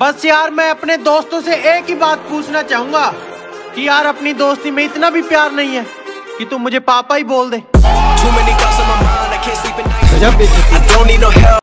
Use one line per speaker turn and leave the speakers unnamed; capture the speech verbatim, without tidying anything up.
बस यार मैं अपने दोस्तों से एक ही बात पूछना चाहूंगा कि यार अपनी दोस्ती में इतना भी प्यार नहीं है कि तुम मुझे पापा ही बोल दे।